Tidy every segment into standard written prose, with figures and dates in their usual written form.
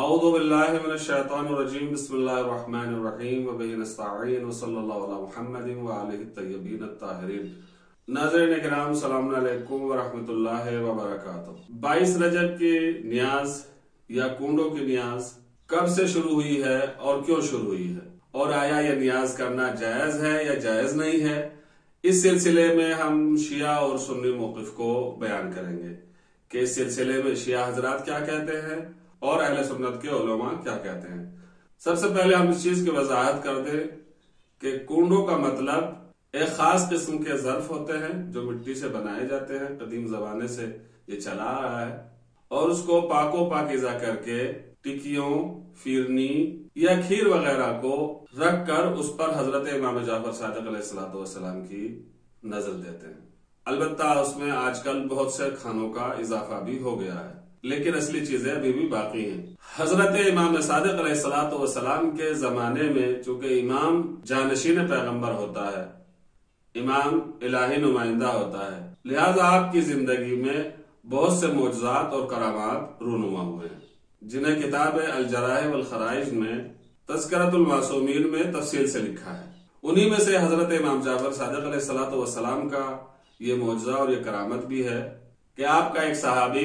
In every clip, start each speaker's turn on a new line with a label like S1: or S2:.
S1: अऊज़ु बिल्लाहि मिनश्शैतानिर्रजीम बिस्मिल्लाहिर्रहमानिर्रहीम व बिही नस्तईन व सल्लल्लाहु अला मुहम्मदिन व आलिहि तय्यबीन अत्ताहिरीन। नाज़रीन किराम, अस्सलामु अलैकुम व रहमतुल्लाहि व बरकातुहू। 22 रजब की न्याज या कुंडों की न्याज कब से शुरू हुई है और क्यों शुरू हुई है, और आया यह न्याज करना जायज है या जायज नहीं है, इस सिलसिले में हम शिया और सुन्नी मौक़िफ़ को बयान करेंगे कि इस सिलसिले में शिया हजरात क्या कहते हैं और अहले सुन्नत के उलमा क्या कहते हैं। सबसे पहले हम इस चीज की वजाहत कर दें कि कुंडों का मतलब एक खास किस्म के ज़र्फ होते हैं जो मिट्टी से बनाए जाते हैं, कदीम जमाने से ये चला आ रहा है, और उसको पाकीज़ा करके टिकियों, फिरनी या खीर वगैरह को रख कर उस पर हजरत इमाम जाफर सादिक अलैहिस्सलाम की नजर देते हैं। अलबत्ता उसमें आजकल बहुत से खानों का इजाफा भी हो गया है, लेकिन असली चीजें अभी भी बाकी हैं। हजरत इमाम सादिक अलैहिस्सलाम के जमाने में चूंकि इमाम जानशीन पैगंबर होता है, इमाम इलाही नुमाइंदा होता है, लिहाजा आपकी जिंदगी में बहुत से मोजज़ात और करामात रूनुमा हुए हैं, जिन्हें किताब अल जराह वल खराइज में तज़किरतुल मासूमीन में तफसील से लिखा है। उन्हीं में से हजरत इमाम जाफर सादिक अलैहिस्सलाम का ये मोजज़ा और ये करामत भी है कि आपका एक सहाबी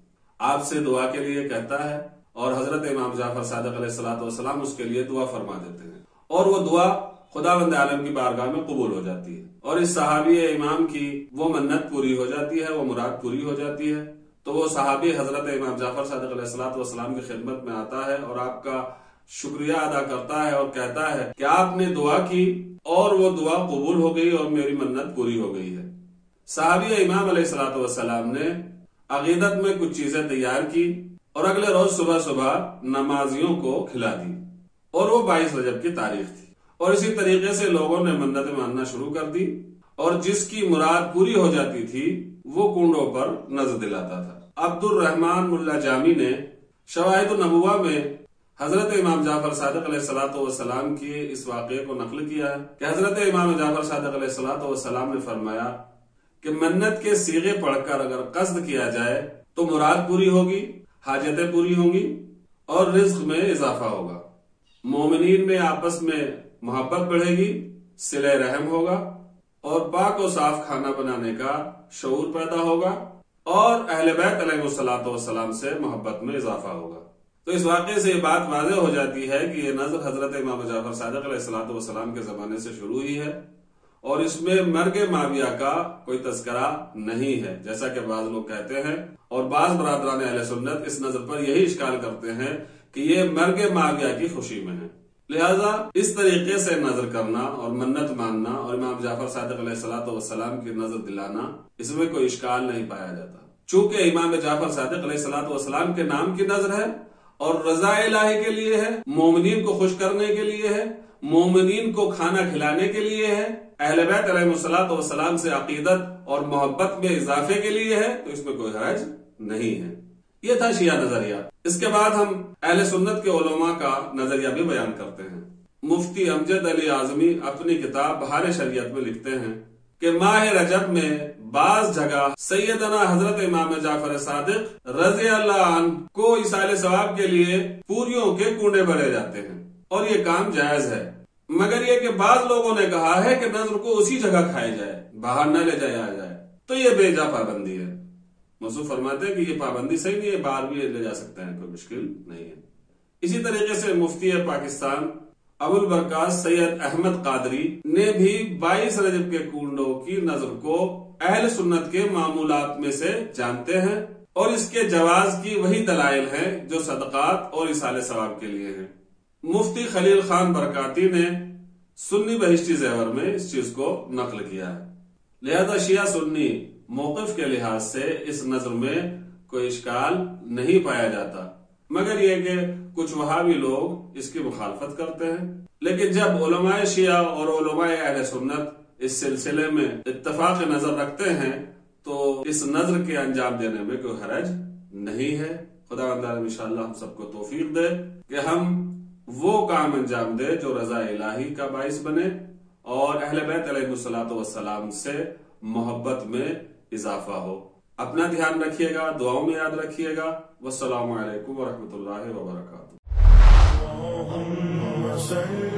S1: आपसे दुआ के लिए कहता है और हजरत इमाम जाफर सादिक अलैहिस्सलाम उसके लिए दुआ फरमा देते हैं, और वो दुआ खुदावंद आलम की बारगाह में कबूल हो जाती है, और इस सहाबी इमाम की वो मन्नत पूरी हो जाती है, वो मुराद पूरी हो जाती है। तो वो सहाबी हजरत इमाम जाफर सादिक अलैहिस्सलाम की खिदमत में आता है और आपका शुक्रिया अदा करता है और कहता है कि आपने दुआ की और वो दुआ कबूल हो गई और मेरी मन्नत पूरी हो गई है। सहाबी इमाम अलैहिस्सलाम ने अकीदत में कुछ चीजें तैयार की और अगले रोज सुबह सुबह नमाजियों को खिला दी, और वो 22 रजब की तारीख थी, और इसी तरीके से लोगों ने मन्नत मानना शुरू कर दी, और जिसकी मुराद पूरी हो जाती थी वो कुंडों पर नजर दिलाता था। अब्दुल रहमान मुल्ला जामी ने शवाहिद नबुवा में हजरत इमाम जाफर सादिक अलैहिस्सलाम की इस वाक़े को नकल किया है कि हजरत इमाम जाफर सादिक अलैहिस्सलाम ने फरमाया कि मन्नत के सीगे पढ़कर अगर कस्द किया जाए तो मुराद पूरी होगी, हाजतें पूरी होंगी और रिज्क में इजाफा होगा, मोमिनीन में आपस में मोहब्बत बढ़ेगी, सिले रहम होगा, और पाक और साफ खाना बनाने का शऊर पैदा होगा, और अहले बैत अलैहिस्सलाम से मोहब्बत में इजाफा होगा। तो इस वाक़े से ये बात वाज़ेह हो जाती है कि ये नजर हजरत इमाम जाफर सादिक अलैहिस्सलाम के जमाने से शुरू हुई है, और इसमें मर्ग माविया का कोई तस्करा नहीं है, जैसा कि बाज लोग कहते हैं, और बाज बरादरान अहले सुन्नत इस नजर पर यही इश्काल करते हैं कि ये मर्ग माविया की खुशी में है। लिहाजा इस तरीके से नजर करना और मन्नत मानना और इमाम जाफर सादिक अलैहिस्सलाम की नजर दिलाना, इसमें कोई इश्काल नहीं पाया जाता। चूंकि इमाम जाफर सादिक अलैहिस्सलाम के नाम की नजर है और रज़ा इलाही के लिए है, मोमिनीन को खुश करने के लिए है, मोमिनीन को खाना खिलाने के लिए है, अहले बैत अलैहिस्सलाम से अकीदत और मोहब्बत में इजाफे के लिए है, तो इसमें कोई हर्ज नहीं है। ये था शिया नजरिया। इसके बाद हम अहले सुन्नत के उलमा का नजरिया भी बयान करते हैं। मुफ्ती अमजद अली आजमी अपनी किताब बहार शरीयत में लिखते हैं कि माह रजब में बाज जगह सैयदना हजरत इमाम जाफर सादिक रज़ी अल्लाह अन्हु को इसाले सवाब के लिए पूरियों के कुंडे भरे जाते हैं, और ये काम जायज है, मगर ये कि बाज लोगों ने कहा है कि नजर को उसी जगह खाया जाए, बाहर न ले जाया जाए, तो ये बेजा पाबंदी है। मौसूफ फरमाते हैं कि ये पाबंदी सही नहीं है, बाहर भी ले जा सकते हैं, कोई मुश्किल नहीं है। इसी तरीके से मुफ्ती पाकिस्तान अबुल बरकात सैयद अहमद कादरी ने भी 22 रजब के कुंडों की नजर को अहल सुन्नत के मामूलात में से जानते हैं, और इसके जवाज की वही दलाइल हैं जो सदकात और इसाले सवाब के लिए हैं। मुफ्ती खलील खान बरकाती ने सुन्नी बहिश्ती ज़ेवर में इस चीज को नकल किया है। लिहाजा शिया सुन्नी मौक़िफ़ के लिहाज से इस नजर में कोई इश्काल नहीं पाया जाता, मगर यह कि कुछ वहाबी लोग इसकी मुखालफत करते हैं। लेकिन जब उलमाए शिया और उलमाए अहले सुन्नत इस सिलसिले में इत्तफाक नजर रखते हैं तो इस नजर के अंजाम देने में कोई हरज नहीं है। खुदा इंशाअल्लाह हम सबको तौफीक दे कि हम वो काम अंजाम दे जो रजा इलाही का बाइस बने और अहले बैत अलैहिस्सलाम से मोहब्बत में इजाफा हो। اپنا دھیان رکھیے گا، دعاؤں میں یاد رکھیے گا۔ والسلام علیکم ورحمۃ اللہ وبرکاتہ۔